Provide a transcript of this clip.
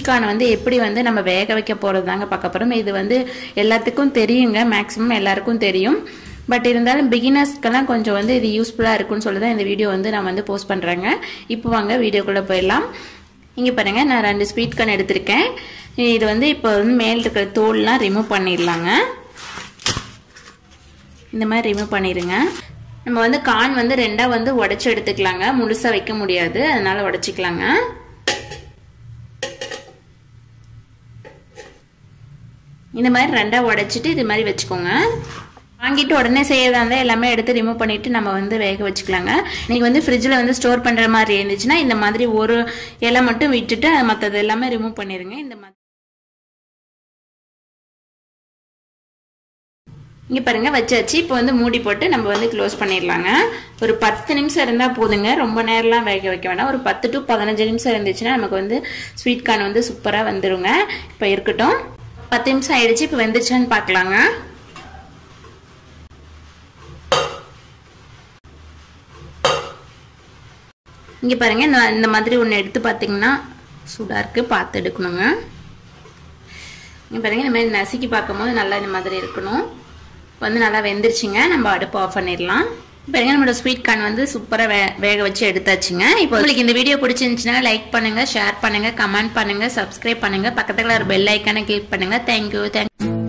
Corn வந்து எப்படி வந்து நம்ம வேக வைக்க போகிறதாங்க பார்க்க போகிறோம். இது வந்து எல்லாத்துக்கும் தெரியுங்க, மேக்ஸிமம் எல்லாருக்கும் தெரியும். பட் இருந்தாலும் பிகினர்ஸ்க்கெல்லாம் கொஞ்சம் வந்து இது யூஸ்ஃபுல்லாக இருக்குன்னு சொல்லி தான் இந்த வீடியோ வந்து நான் வந்து போஸ்ட் பண்ணுறேங்க. இப்போ வாங்க வீடியோக்குள்ளே போயிடலாம். இங்கே பாருங்கள், நான் 2 ஸ்வீட் கார்ன் எடுத்திருக்கேன். இது வந்து இப்போ வந்து மேல் இருக்கிற தோல்லாம் ரிமூவ் பண்ணிடலாங்க. இந்த மாதிரி ரிமூவ் பண்ணிடுங்க. நம்ம வந்து கார்ன் வந்து 2ஆ வந்து உடைச்சி எடுத்துக்கலாங்க. முழுசாக வைக்க முடியாது, அதனால உடைச்சிக்கலாங்க. இந்த மாதிரி 2ஆ உடைச்சிட்டு இது மாதிரி வச்சுக்கோங்க. வாங்கிட்டு உடனே செய்யறதா இருந்தால் எல்லாமே எடுத்து ரிமூவ் பண்ணிட்டு நம்ம வந்து வேக வச்சுக்கலாங்க. நீங்கள் வந்து ஃப்ரிட்ஜில் வந்து ஸ்டோர் பண்ணுற மாதிரி இருந்துச்சுன்னா இந்த மாதிரி ஒரு இலை மட்டும் விட்டுட்டு மற்றது எல்லாமே ரிமூவ் பண்ணிடுங்க. இந்த மாதிரி இங்கே பாருங்கள் வச்சாச்சு. இப்போ வந்து மூடி போட்டு நம்ம வந்து க்ளோஸ் பண்ணிடலாங்க. ஒரு 10 நிமிஷம் இருந்தால் போதுங்க, ரொம்ப நேரம்லாம் வேக வைக்க வேண்டாம். ஒரு 10 to 15 நிமிஷம் இருந்துச்சுன்னா நமக்கு வந்து ஸ்வீட் கார்ன் வந்து சூப்பராக வந்துடுங்க. இப்போ இருக்கட்டும், 10 நிமிஷம் ஆயிடுச்சு. இப்போ வெந்துச்சான்னு பார்க்கலாங்க. இங்கே பாருங்கள், இந்த மாதிரி ஒன்று எடுத்து பார்த்தீங்கன்னா சூடாக இருக்குது, பார்த்து எடுக்கணுங்க. இங்கே பாருங்கள், இந்த மாதிரி நசுக்கி பார்க்கும்போது நல்லா இந்த மாதிரி இருக்கணும். வந்து நல்லா வெந்துருச்சுங்க. நம்ம அடுப்பு ஆஃப் பண்ணிடலாம். பாருங்க, நம்மளோட ஸ்வீட் கார்ன் வந்து சூப்பராக வேக வச்சு எடுத்தாச்சுங்க. இப்போ உங்களுக்கு இந்த வீடியோ பிடிச்சிருந்துச்சுன்னா லைக் பண்ணுங்கள், ஷேர் பண்ணுங்கள், கமெண்ட் பண்ணுங்கள், சப்ஸ்கிரைப் பண்ணுங்கள், பக்கத்தில் ஒரு பெல் ஐக்கானை கிளிக் பண்ணுங்கள். தேங்க்யூ.